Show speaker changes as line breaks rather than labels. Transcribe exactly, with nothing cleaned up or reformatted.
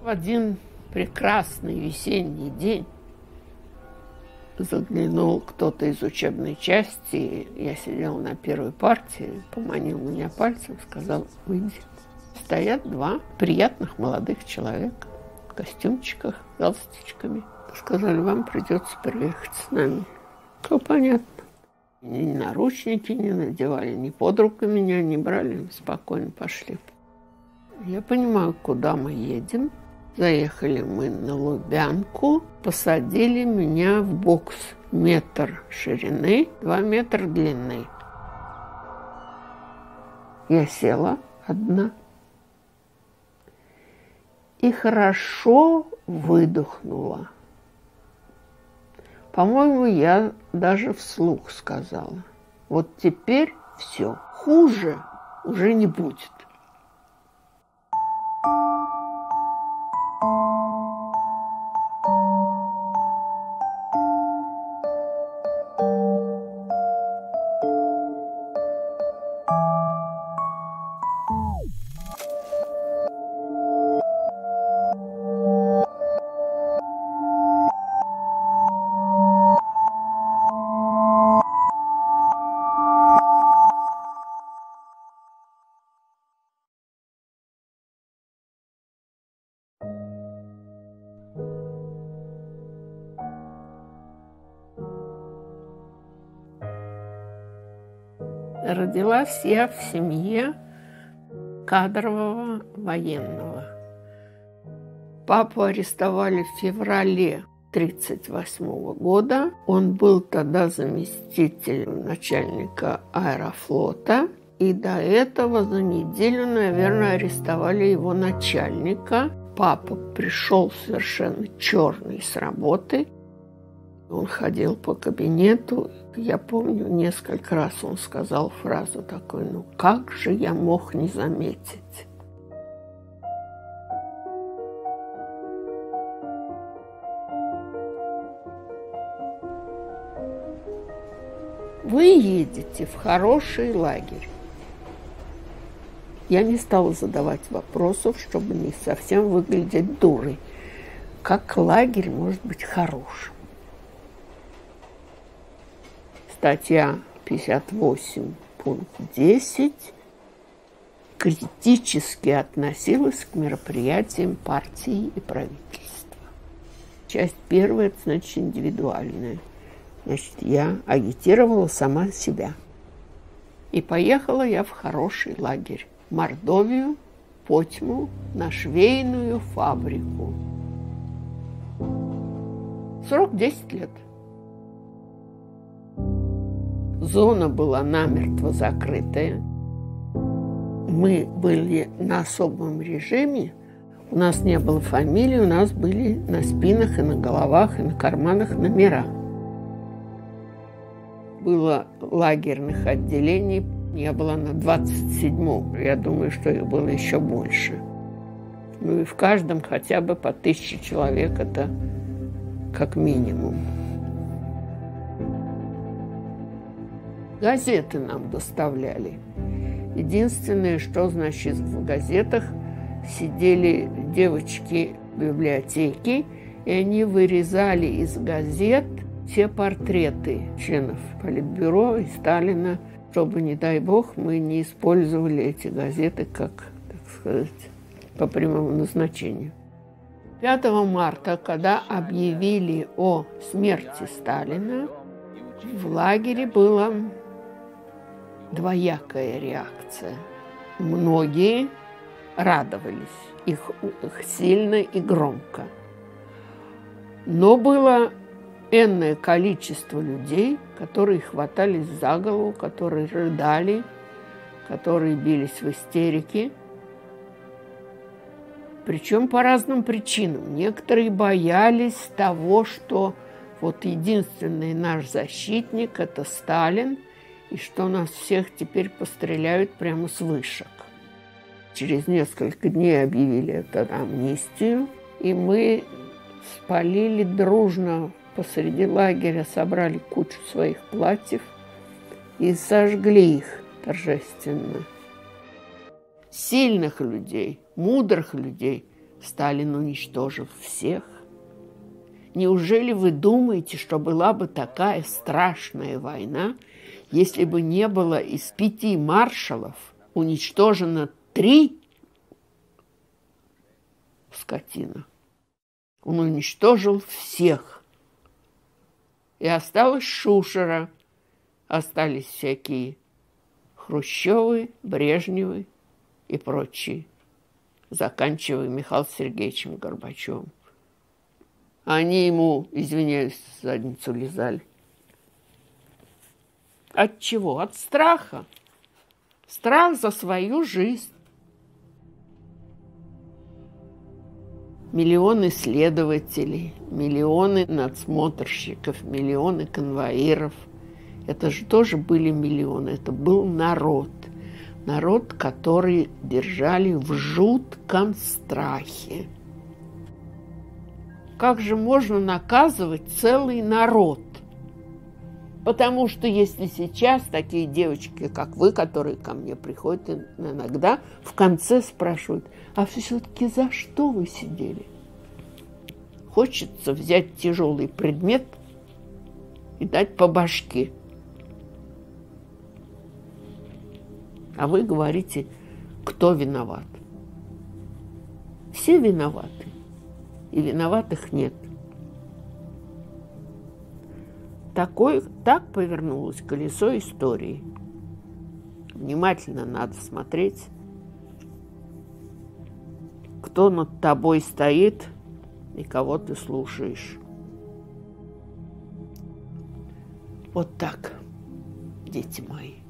В один прекрасный весенний день заглянул кто-то из учебной части. Я сидела на первой партии, поманил меня пальцем, сказал: выйди. Стоят два приятных молодых человека в костюмчиках, галстучками. Сказали: вам придется приехать с нами. Все понятно. Ни наручники не надевали, ни под руку меня не брали, спокойно пошли. Я понимаю, куда мы едем. Заехали мы на Лубянку, посадили меня в бокс. Метр ширины, два метра длины. Я села одна и хорошо выдохнула. По-моему, я даже вслух сказала: вот теперь все, хуже уже не будет. Родилась я в семье кадрового военного. Папу арестовали в феврале тридцать восьмого года. Он был тогда заместителем начальника аэрофлота. И до этого за неделю, наверное, арестовали его начальника. Папа пришел совершенно черный с работы. Он ходил по кабинету. Я помню, несколько раз он сказал фразу такую: ну как же я мог не заметить? Вы едете в хороший лагерь. Я не стала задавать вопросов, чтобы не совсем выглядеть дурой. Как лагерь может быть хорошим? Статья пятьдесят восемь, пункт десять, критически относилась к мероприятиям партии и правительства. Часть первая, это значит индивидуальная. Значит, я агитировала сама себя. И поехала я в хороший лагерь. В Мордовию, Потьму, на швейную фабрику. Срок десять лет. Зона была намертво закрытая. Мы были на особом режиме. У нас не было фамилии, у нас были на спинах и на головах, и на карманах номера. Было лагерных отделений, я была на двадцать седьмом. Я думаю, что их было еще больше. Ну и в каждом хотя бы по тысяче человек, это как минимум. Газеты нам доставляли. Единственное, что, значит, в газетах сидели девочки в библиотеке, и они вырезали из газет все портреты членов Политбюро и Сталина, чтобы, не дай бог, мы не использовали эти газеты как, так сказать, по прямому назначению. пятого марта, когда объявили о смерти Сталина, в лагере была двоякая реакция. Многие радовались, их, их сильно и громко. Но было энное количество людей, которые хватались за голову, которые рыдали, которые бились в истерике. Причем по разным причинам. Некоторые боялись того, что вот единственный наш защитник – это Сталин, и что нас всех теперь постреляют прямо с вышек. Через несколько дней объявили это амнистию, и мы спалили дружно посреди лагеря, собрали кучу своих платьев и сожгли их торжественно. Сильных людей, мудрых людей Сталин уничтожил всех. Неужели вы думаете, что была бы такая страшная война, если бы не было из пяти маршалов уничтожено три? Скотина. Он уничтожил всех. И осталась Шушера. Остались всякие Хрущевы, Брежневы и прочие, заканчивая Михаилом Сергеевичем Горбачевым. Они ему, извиняюсь, в задницу лизали. От чего? От страха. Страх за свою жизнь. Миллионы следователей, миллионы надсмотрщиков, миллионы конвоиров. Это же тоже были миллионы. Это был народ. Народ, который держали в жутком страхе. Как же можно наказывать целый народ? Потому что если сейчас такие девочки, как вы, которые ко мне приходят иногда, в конце спрашивают, а все-таки за что вы сидели? Хочется взять тяжелый предмет и дать по башке. А вы говорите, кто виноват? Все виноваты. И виноватых нет. Такой, так повернулось колесо истории. Внимательно надо смотреть, кто над тобой стоит и кого ты слушаешь. Вот так, дети мои.